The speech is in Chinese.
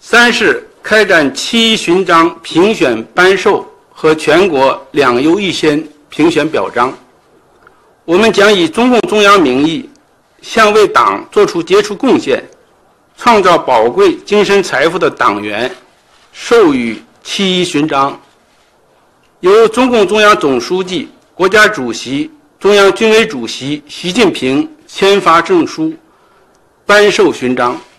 三是开展7勋章评选颁授和全国2优1先评选表彰。我们将以中共中央名义，向为党作出杰出贡献、创造宝贵精神财富的党员授予7勋章，由中共中央总书记、国家主席、中央军委主席习近平签发证书，颁授勋章。